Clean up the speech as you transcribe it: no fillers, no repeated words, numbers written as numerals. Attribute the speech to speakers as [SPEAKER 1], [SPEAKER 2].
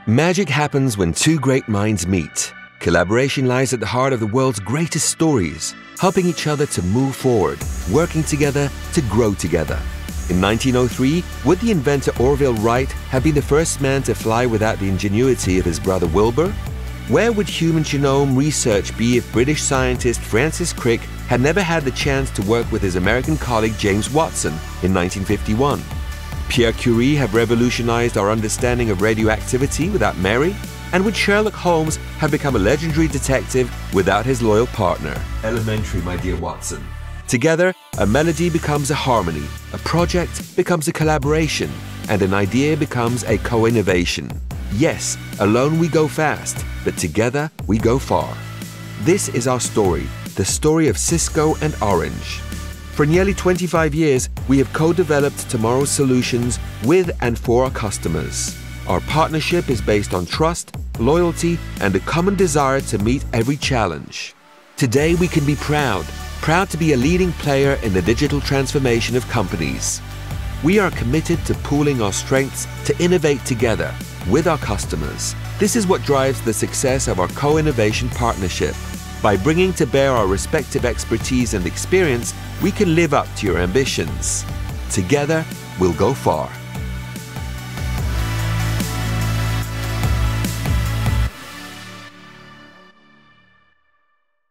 [SPEAKER 1] Magic happens when two great minds meet. Collaboration lies at the heart of the world's greatest stories, helping each other to move forward, working together to grow together. In 1903, would the inventor Orville Wright have been the first man to fly without the ingenuity of his brother Wilbur? Where would human genome research be if British scientist Francis Crick had never had the chance to work with his American colleague James Watson in 1951? Pierre Curie have revolutionized our understanding of radioactivity without Mary? And would Sherlock Holmes have become a legendary detective without his loyal partner? Elementary, my dear Watson. Together, a melody becomes a harmony, a project becomes a collaboration, and an idea becomes a co-innovation. Yes, alone we go fast, but together we go far. This is our story, the story of Cisco and Orange. For nearly 25 years, we have co-developed tomorrow's solutions with and for our customers. Our partnership is based on trust, loyalty, and a common desire to meet every challenge. Today we can be proud to be a leading player in the digital transformation of companies. We are committed to pooling our strengths to innovate together with our customers. This is what drives the success of our co-innovation partnership. By bringing to bear our respective expertise and experience, we can live up to your ambitions. Together, we'll go far.